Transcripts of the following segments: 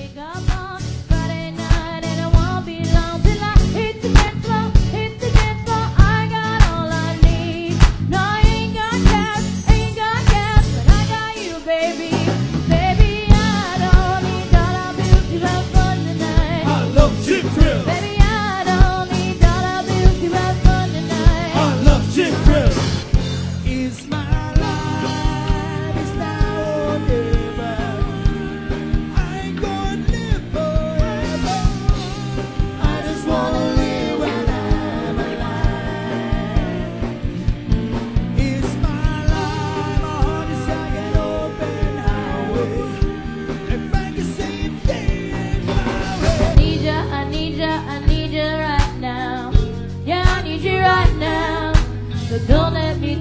wake up on Friday night and I won't be long till I hit the dance floor, hit the dance floor. I got all I need. No, I ain't got cash, but I got you, baby. Baby, I don't need dollar bills to have fun tonight. I love Jim Krill. Baby, I don't need dollar bills to have fun tonight. I love Jim Krill. It's my life, it's now or never. I ain't gonna live forever. I just wanna live when I'm alive. It's my life, my heart is like an open highway. If I can say a thing in my way. I need ya, I need ya, I need ya right now. Yeah, I need you right now. So don't let me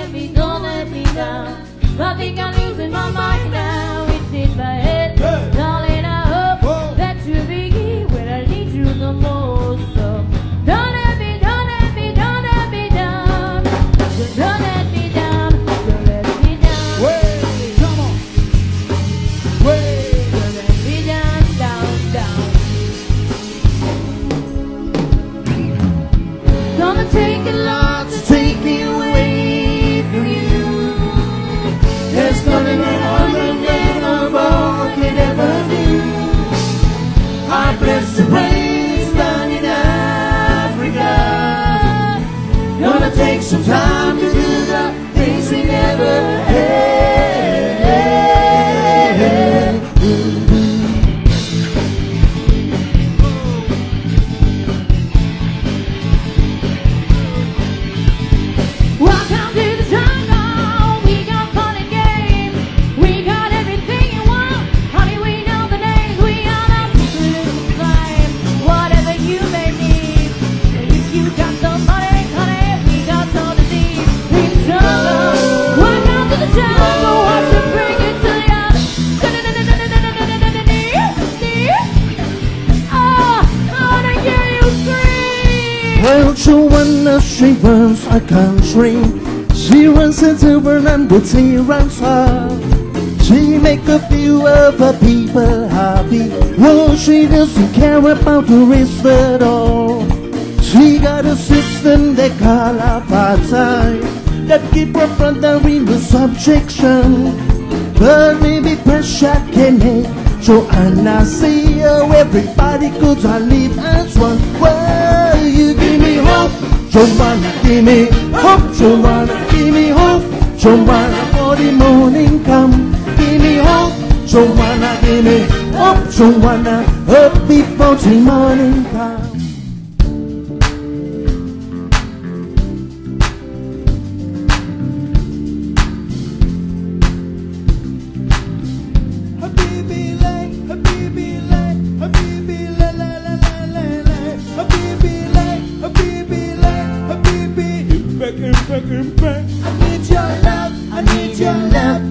down. I think I'm losing my mind now. It's in my head, darling. I hope that you'll be here when I need you the most. So don't let me down. So don't let me down. Way, come on. Way. Don't let me down. Gonna take a lot to take me away from you. There's nothing unbelievable can ever do. I bless the rains down in Africa. Gonna take some time to do the things we never had. Welcome to the jungle. We got fun and games. We got everything you want. Honey, we know the names. We are not secret in the flame. Whatever you may need. If you got the money, honey, we got all the deep. In the jungle. Welcome to the jungle. Watch it bring it to ya. Oh, I wanna hear you scream. Well, Joanna, she runs a country. She runs into Vernon with she runs her. She make a few of her people happy. Oh, she doesn't care about the rest at all. She got a system they call apartheid that keep her brother in the subjection. But maybe pressure can make Joanna see how everybody could live as one. Well, you give me hope, Joanna, give me hope, Joanna, give me hope, Joanna, for the morning come. Give me hope, Joanna, give me hope, Joanna, up before the morning come. Habibi lay, Habibi lay, Habibi lay, la la la la la. Habibi lay, Habibi lay, Habibi. Back. I need your love, I need your love,